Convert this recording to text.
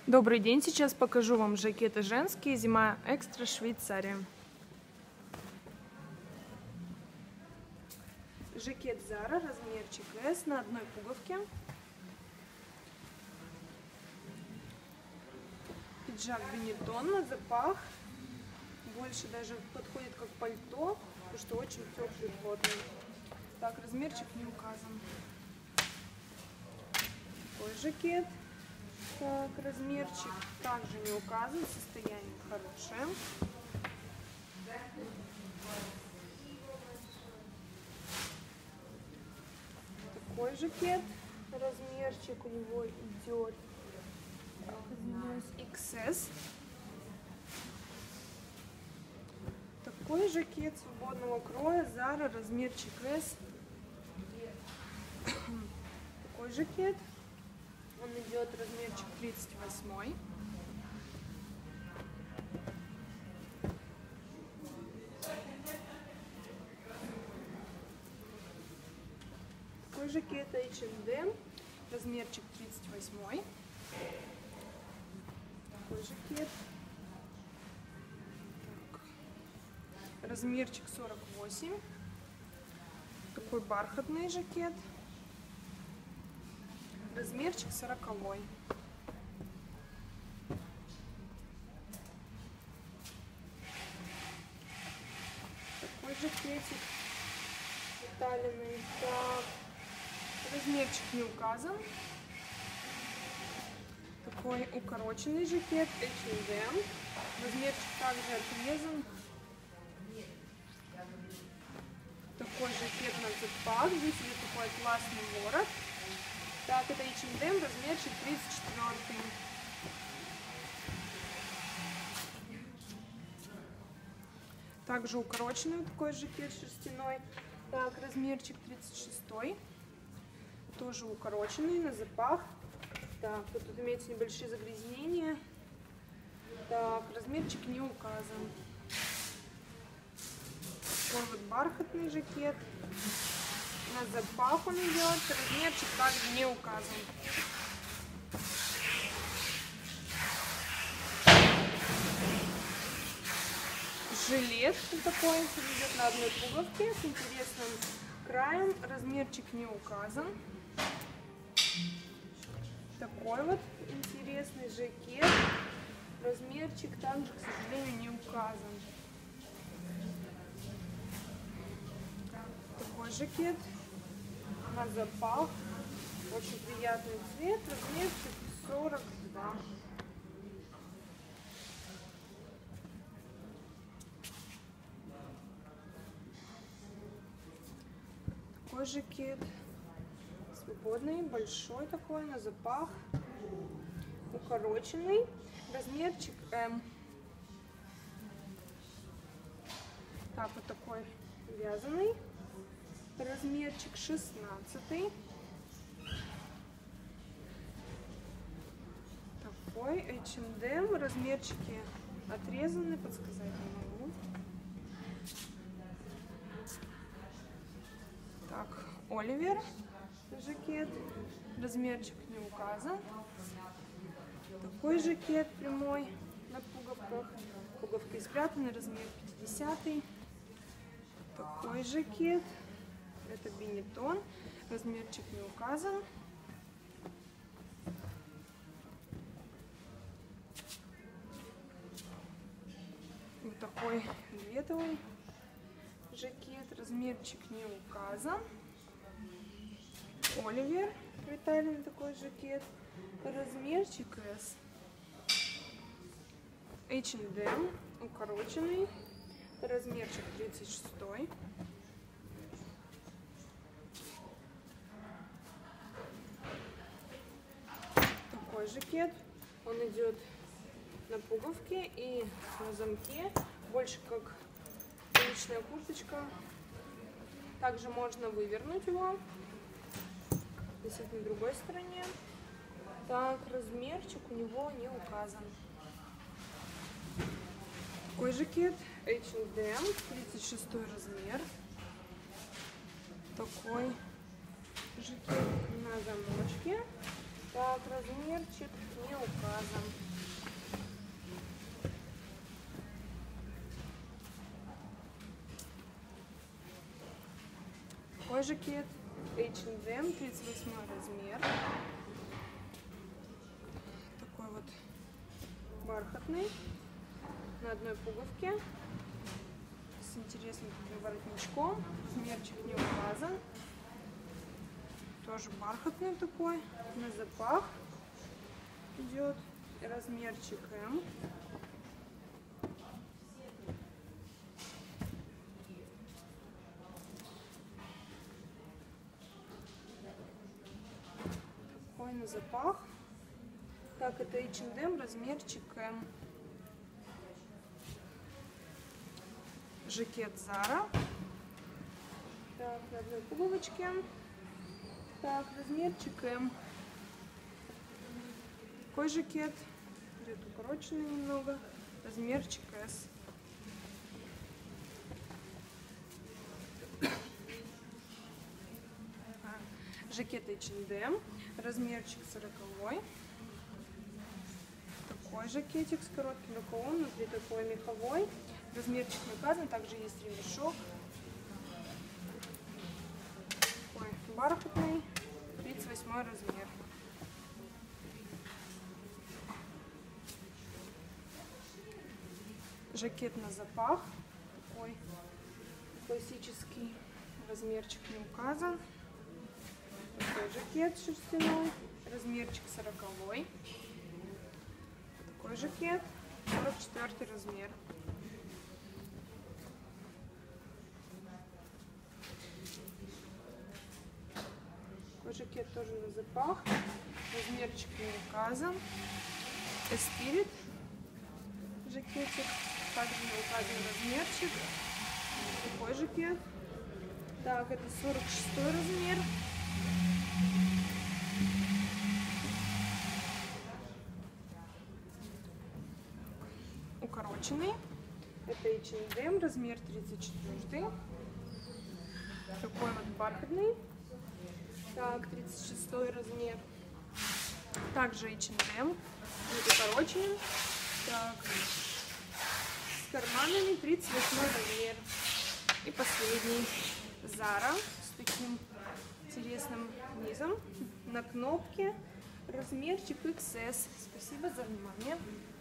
Добрый день, сейчас покажу вам жакеты женские, зима экстра, Швейцария. Жакет Zara, размерчик S, на одной пуговке. Пиджак Benetton на запах, больше даже подходит как пальто, потому что очень теплый, плотный. Так, размерчик не указан. Такой жакет. Так, размерчик также не указан, состояние хорошее. Такой жакет, размерчик у него идет, извиняюсь, XS. Такой жакет свободного кроя, Zara, размерчик S. Такой жакет. Он идет размерчик 38. Такой жакет H&M, размерчик 38. Такой жакет. Так. Размерчик 48. Такой бархатный жакет. Размерчик 40-й. Такой жакетик приталенный. Так. Размерчик не указан. Такой укороченный жакет H&M. Размерчик также отрезан. Такой жакет на запах. Здесь идет такой классный ворот. Так, это H&M, размерчик 34. Также укороченный вот такой жакет шерстяной. Так, размерчик 36. Тоже укороченный, на запах. Так, тут имеются небольшие загрязнения. Так, размерчик не указан. Такой вот бархатный жакет. На запах он идет, размерчик также не указан. Жилет такой идет на одной пуговке с интересным краем, размерчик не указан. Такой вот интересный жакет, размерчик также, к сожалению, не указан. Такой жакет на запах, очень приятный цвет, размерчик 42. Такой жакет свободный, большой такой, на запах, укороченный, размерчик М. Так, вот такой вязаный. Размерчик 16. Такой H&M. Размерчики отрезаны, подсказать не могу. Так, Оливер жакет. Размерчик не указан. Такой жакет прямой на пуговках. Пуговки спрятаны, размер 50. Такой жакет. Это Benetton, размерчик не указан. Вот такой вельветовый жакет, размерчик не указан. Оливер, приталенный такой жакет, размерчик S. H&M, укороченный, размерчик 36. Такой жакет, он идет на пуговке и на замке, больше как уличная курточка. Также можно вывернуть его, висит на другой стороне. Так, размерчик у него не указан. Такой жакет H&M, 36 размер. Такой жакет на замочке. Так, размерчик не указан. Такой жакет H&M, 38 размер. Такой вот бархатный, на одной пуговке, с интересным таким воротничком. Размерчик не указан. Тоже бархатный такой, на запах идет. Размерчик М. Такой на запах. Так, это H&M, размерчик М. Жакет Zara. Так, на одной пуговочке. Так, размерчик М. Такой жакет. Идет укороченный немного. Размерчик S. Жакет H&M. Размерчик 40. Такой жакетик с коротким рукавом. Внутри такой меховой. Размерчик не указан. Также есть ремешок. Такой бархатный. 38 размер. Жакет на запах. Такой классический. Размерчик не указан. Такой жакет шерстяной. Размерчик 40. Такой жакет. 44 размер. Такой жакет тоже на запах. Размерчик не указан. Spirit жакетик. Также не указан размерчик. Такой жакет. Так, это 46 размер. Укороченный. Это H&M, размер 34. Такой вот бархатный. Так, 36 размер. Также H&M. Укороченный. Так. С карманами 38 размер. И последний Zara с таким интересным низом на кнопке. Размерчик XS. Спасибо за внимание.